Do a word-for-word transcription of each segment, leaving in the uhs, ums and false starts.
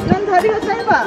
난 다리가 짧아.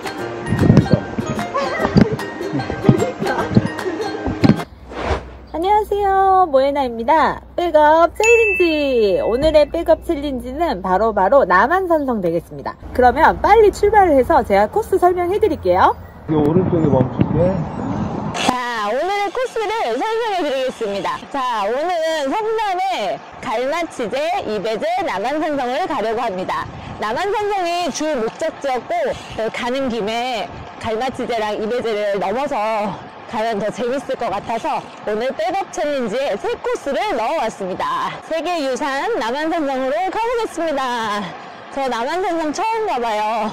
안녕하세요, 모에나입니다. 백업 챌린지. 오늘의 백업 챌린지는 바로 바로 남한산성 되겠습니다. 그러면 빨리 출발을 해서 제가 코스 설명해 드릴게요. 이 오른쪽에 멈출게. 자, 오늘의 코스를 설명해 드리겠습니다. 자, 오늘은 성남의 갈마치제, 이배제, 남한산성을 가려고 합니다. 남한산성이 주 목적지였고, 가는 김에 갈마치제랑 이배제를 넘어서 가면 더 재밌을 것 같아서 오늘 백업 챌린지에 세 코스를 넣어왔습니다. 세계유산 남한산성으로 가보겠습니다. 저 남한산성 처음 가봐요.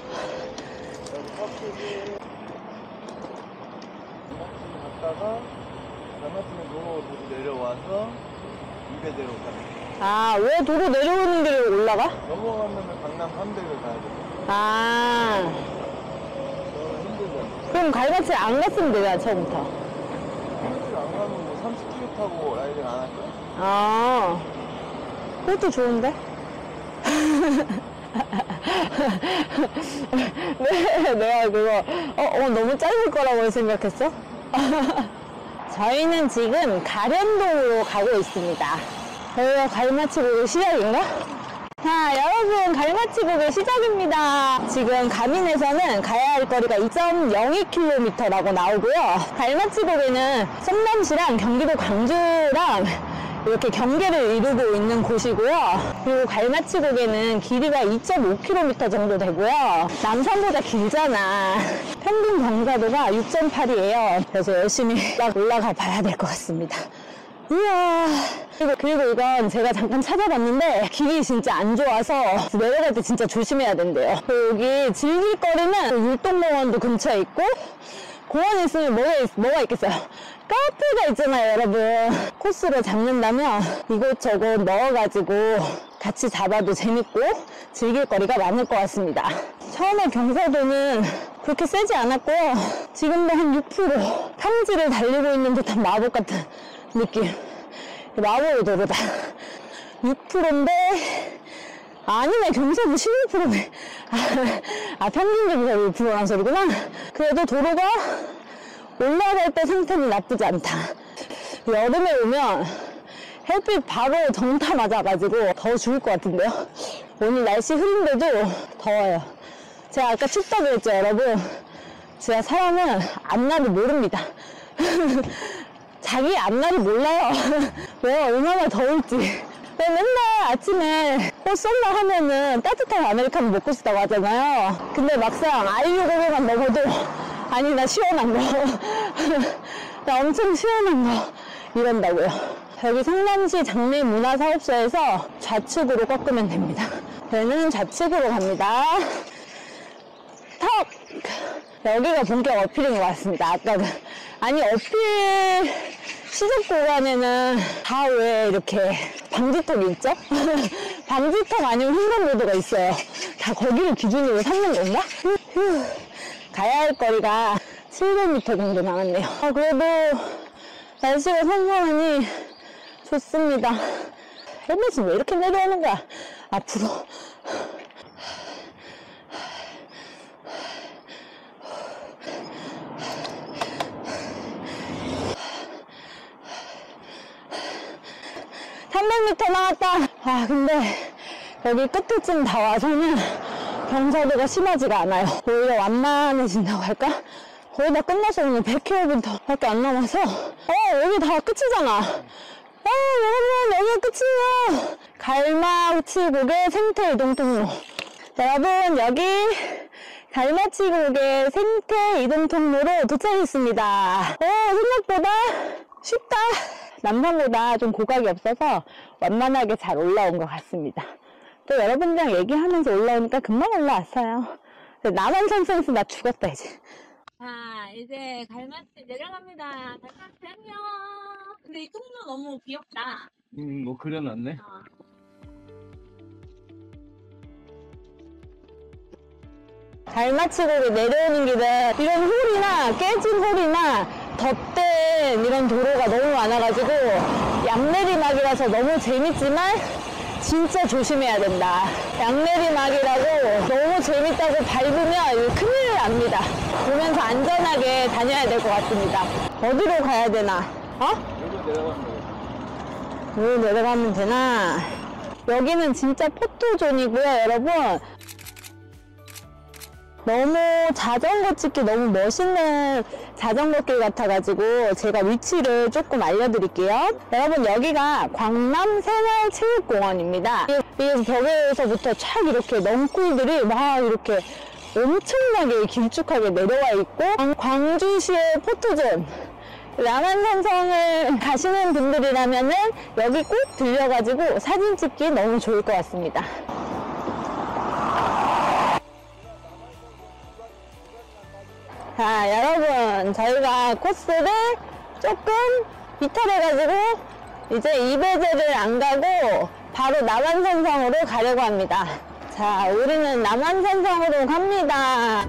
갔다가 갈마치는 도로 내려와서 이배제로 가는. 아, 왜 도로 내려오는 길을 올라가? 넘어가면 강남 삼백을 가야 돼. 아, 힘들잖아. 그럼 갈마치 안 갔으면 되잖아, 처음부터. 갈마치를 안 가면 뭐 삼십 킬로미터 타고 라이딩 안 할 거야? 아, 그것도 좋은데? 네, 내가 그거 어, 어 너무 짧을 거라고 생각했어? 저희는 지금 가련동으로 가고 있습니다. 여기가 갈마치 보기 시작인가? 자, 여러분, 갈마치 보기 시작입니다. 지금 가민에서는 가야 할 거리가 이 점 영이 킬로미터라고 나오고요. 갈마치 보기는 성남시랑 경기도 광주랑 이렇게 경계를 이루고 있는 곳이고요. 그리고 갈마치 고개는 길이가 이 점 오 킬로미터 정도 되고요. 남산보다 길잖아. 평균 경사도가 육 점 팔이에요. 그래서 열심히 올라가 봐야 될 것 같습니다. 이야. 그리고, 그리고 이건 제가 잠깐 찾아봤는데 길이 진짜 안 좋아서 내려갈 때 진짜 조심해야 된대요. 여기 즐길 거리는 율동공원도 근처에 있고, 공원에 있으면 뭐가, 있, 뭐가 있겠어요? 카페가 있잖아요, 여러분. 코스를 잡는다면 이곳저곳 넣어가지고 같이 잡아도 재밌고 즐길 거리가 많을 것 같습니다. 처음에 경사도는 그렇게 세지 않았고요. 지금도 한 육 퍼센트 탐지를 달리고 있는 듯한 마법 같은 느낌. 마법의 도로다. 육 퍼센트인데 아니네, 경사도 십일 퍼센트네. 아, 아 평균 경사도 육 퍼센트란 소리구나. 그래도 도로가 올라갈 때 상태는 나쁘지 않다. 여름에 오면 햇빛 바로 정타 맞아가지고 더 죽을 것 같은데요. 오늘 날씨 흐린데도 더워요. 제가 아까 춥다고 했죠, 여러분. 제가 사람은 앞날을 모릅니다. 자기 앞날을 몰라요. 왜 얼마나 더울지. 왜 맨날 아침에 어 썸머 하면은 따뜻한 아메리카노 먹고 싶다고 하잖아요. 근데 막상 아이유 고개만 먹어도 아니 나 시원한 거 나 엄청 시원한 거 이런다고요. 여기 성남시 장래문화사업소에서 좌측으로 꺾으면 됩니다. 저희는 좌측으로 갑니다. 턱! 여기가 본격 어필인 것 같습니다. 아까는 아니 어필 시작 구간에는 다 왜 이렇게 방지턱이 있죠? 방지턱 아니면 횡단보도가 있어요. 다 거기를 기준으로 삼는 건가? 휴, 가야 할 거리가 칠백 미터 정도 남았네요. 아, 그래도 날씨가 선선하니 좋습니다. 헬멧은 왜 이렇게 내려오는 거야? 앞으로. 삼백 미터 나왔다. 아, 근데 여기 끝에쯤 다 와서는 경사도가 심하지가 않아요. 오히려 완만해진다고 할까? 거의 다 끝나서 오늘 백 킬로미터 밖에 안 남아서 어 여기 다 끝이잖아. 아 여러분 여기가 끝이에요. 갈마치 고개 생태 이동 통로. 여러분 여기 갈마치 고개 생태 이동 통로로 도착했습니다. 오 생각보다 쉽다. 남산보다 좀 고각이 없어서 완만하게 잘 올라온 것 같습니다. 또 여러분들이랑 얘기하면서 올라오니까 금방 올라왔어요. 남한산성에서 나 죽었다 이제. 자, 이제 갈마치 내려갑니다. 갈마치 안녕. 근데 이 통로 너무 귀엽다. 음, 뭐 그려놨네. 어. 갈마치 고개 내려오는 길에 이런 홀이나 깨진 홀이나 덧댄 이런 도로가 너무 많아가지고 양내리막이라서 너무 재밌지만 진짜 조심해야 된다. 양내리막이라고 너무 재밌다고 밟으면 이거 큰일 납니다. 보면서 안전하게 다녀야 될 것 같습니다. 어디로 가야 되나? 어? 여기 내려가면 돼. 여기 내려가면 되나? 여기는 진짜 포토존이고요, 여러분. 너무 자전거 찍기 너무 멋있는 자전거길 같아가지고 제가 위치를 조금 알려드릴게요. 여러분, 여기가 광남 새마을체육공원입니다. 이 벽에서부터 촥 이렇게 넝쿨들이 막 이렇게 엄청나게 길쭉하게 내려와 있고, 광주시의 포토존 남한산성을 가시는 분들이라면은 여기 꼭 들려가지고 사진 찍기 너무 좋을 것 같습니다. 자, 여러분, 저희가 코스를 조금 이탈해가지고 이제 이배제를 안 가고 바로 남한산성으로 가려고 합니다. 자, 우리는 남한산성으로 갑니다.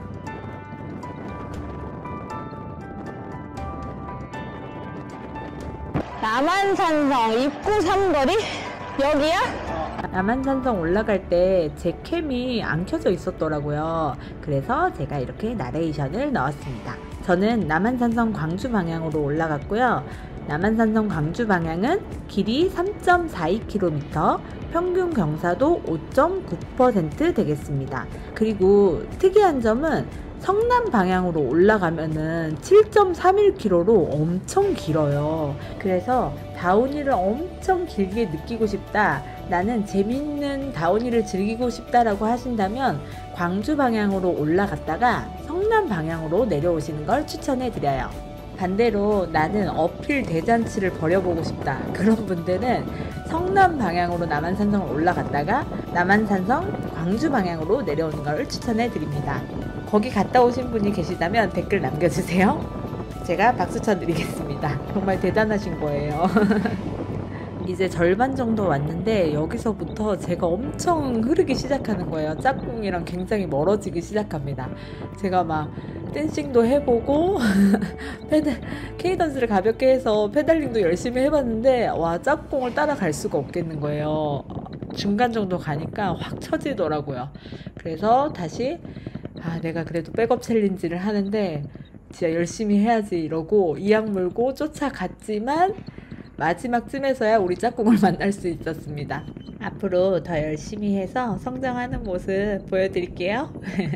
남한산성 입구 삼거리? 여기야? 남한산성 올라갈 때 제 캠이 안 켜져 있었더라고요. 그래서 제가 이렇게 나레이션을 넣었습니다. 저는 남한산성 광주 방향으로 올라갔고요. 남한산성 광주 방향은 길이 삼 점 사이 킬로미터, 평균 경사도 오 점 구 퍼센트 되겠습니다. 그리고 특이한 점은 성남 방향으로 올라가면은 칠 점 삼일 킬로미터로 엄청 길어요. 그래서 다운힐을 엄청 길게 느끼고 싶다, 나는 재밌는 다운힐을 즐기고 싶다라고 하신다면 광주 방향으로 올라갔다가 성남 방향으로 내려오시는 걸 추천해 드려요. 반대로 나는 어필 대잔치를 벌여보고 싶다, 그런 분들은 성남 방향으로 남한산성을 올라갔다가 남한산성 광주 방향으로 내려오는 걸 추천해 드립니다. 거기 갔다 오신 분이 계시다면 댓글 남겨주세요. 제가 박수 쳐드리겠습니다. 정말 대단하신 거예요. 이제 절반 정도 왔는데 여기서부터 제가 엄청 흐르기 시작하는 거예요. 짝꿍이랑 굉장히 멀어지기 시작합니다. 제가 막 댄싱도 해보고 페달, 케이던스를 가볍게 해서 페달링도 열심히 해봤는데 와, 짝꿍을 따라갈 수가 없겠는 거예요. 중간 정도 가니까 확 처지더라고요. 그래서 다시 아, 내가 그래도 백업 챌린지를 하는데 진짜 열심히 해야지 이러고 이악 물고 쫓아갔지만 마지막쯤에서야 우리 짝꿍을 만날 수 있었습니다. 앞으로 더 열심히 해서 성장하는 모습 보여드릴게요.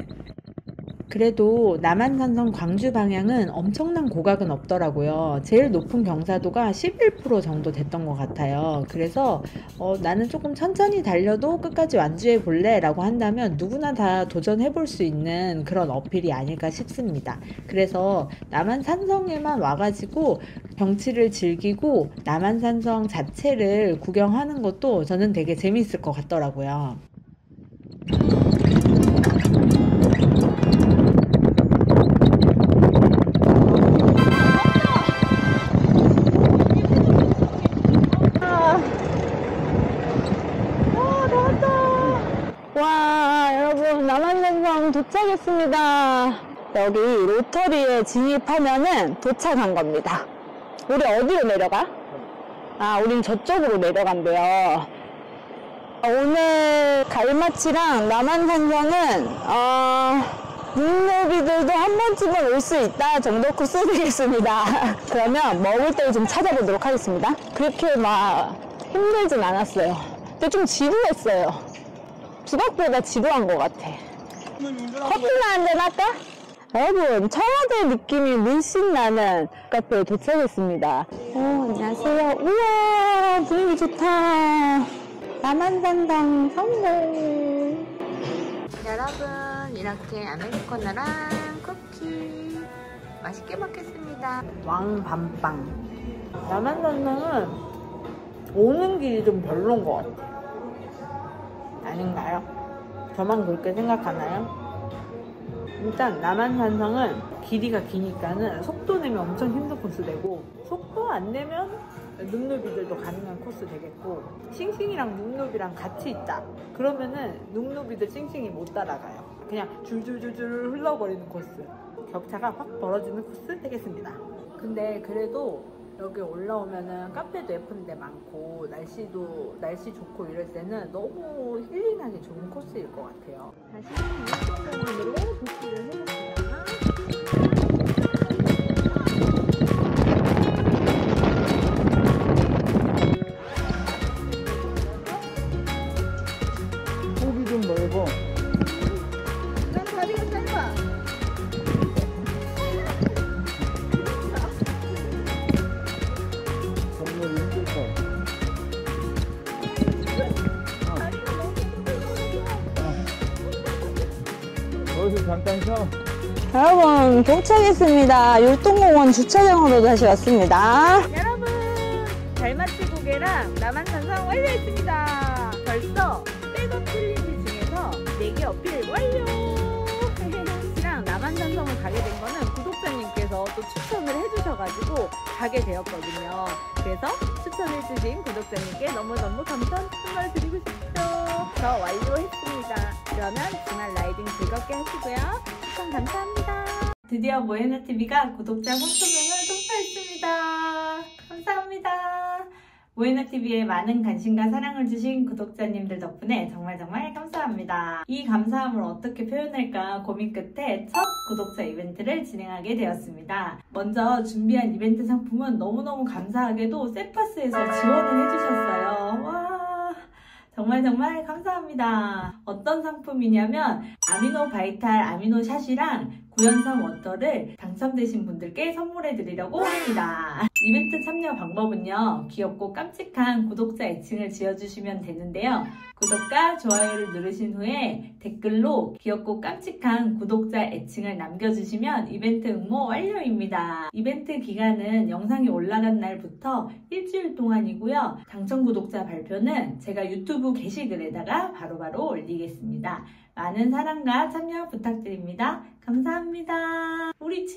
그래도 남한산성 광주 방향은 엄청난 고각은 없더라고요. 제일 높은 경사도가 십일 퍼센트 정도 됐던 것 같아요. 그래서 어, 나는 조금 천천히 달려도 끝까지 완주해 볼래 라고 한다면 누구나 다 도전해 볼 수 있는 그런 어필이 아닐까 싶습니다. 그래서 남한산성에만 와가지고 경치를 즐기고 남한산성 자체를 구경하는 것도 저는 되게 재밌을 것 같더라고요. 와, 여러분, 남한산성 도착했습니다. 여기 로터리에 진입하면은 도착한 겁니다. 우리 어디로 내려가? 아, 우린 저쪽으로 내려간대요. 오늘 갈마치랑 남한산성은 어, 눈높이들도 한 번쯤은 올 수 있다 정도 코스 되겠습니다. 그러면 먹을 때를 좀 찾아보도록 하겠습니다. 그렇게 막 힘들진 않았어요. 근데 좀 지루했어요. 수박보다 지루한 것 같아. 커피나 한잔 할까? 여러분, 청와대 느낌이 물씬 나는 카페에 도착했습니다. 오, 안녕하세요. 우와, 분위기 좋다. 남한산성 성공. 여러분, 이렇게 아메리카노랑 쿠키 맛있게 먹겠습니다. 왕밤빵. 남한산성은 오는 길이 좀 별론 것 같아요. 아닌가요? 저만 그렇게 생각하나요? 일단 남한산성은 길이가 기니까는 속도 내면 엄청 힘든 코스 되고, 속도 안 내면 눅누비들도 가능한 코스 되겠고, 싱싱이랑 눅누비랑 같이 있다 그러면은 눅누비들 싱싱이 못 따라가요. 그냥 줄줄줄줄 흘러버리는 코스, 격차가 확 벌어지는 코스 되겠습니다. 근데 그래도 여기 올라오면은 카페도 예쁜 데 많고 날씨도 날씨 좋고 이럴 때는 너무 힐링하기 좋은 코스일 것 같아요. 다시 일동공원으로 복귀를 해봅니다. 폭이 좀 넓어. 난 다리가 짧아. 정말 힘들다. 거기서 잠깐 쉬어. 여러분 도착했습니다. 율동공원 주차장으로 다시 왔습니다. 여러분, 달맞이 고개랑 남한산성 완료했습니다. 벌써 백업 챌린지 중에서 네 개 어필 완료. 랑 남한산성을 가게 된 거는 구독자님께서 또 추천을 해주셔가지고 가게 되었거든요. 그래서 추천해주신 구독자님께 너무너무 감사한 말을 드리고 싶죠. 저 완료했습니다. 그러면 주말 라이딩 즐겁게 하시고요. 추천 감사합니다. 드디어 모에나티비가 구독자 삼천명을 통과했습니다. 감사합니다. 모에나티비에 많은 관심과 사랑을 주신 구독자님들 덕분에 정말 정말 감사합니다. 이 감사함을 어떻게 표현할까 고민 끝에 첫 구독자 이벤트를 진행하게 되었습니다. 먼저 준비한 이벤트 상품은 너무너무 감사하게도 셀파스에서 지원을 해주셨어요. 와, 정말 정말 감사합니다. 어떤 상품이냐면 아미노 바이탈 아미노샷이랑 구연산 워터를 당첨되신 분들께 선물해 드리려고 합니다. 이벤트 참여 방법은요, 귀엽고 깜찍한 구독자 애칭을 지어주시면 되는데요. 구독과 좋아요를 누르신 후에 댓글로 귀엽고 깜찍한 구독자 애칭을 남겨주시면 이벤트 응모 완료입니다. 이벤트 기간은 영상이 올라간 날부터 일주일 동안이고요. 당첨 구독자 발표는 제가 유튜브 게시글에다가 바로바로 올리겠습니다. 많은 사랑과 참여 부탁드립니다. 감사합니다. 우리 칠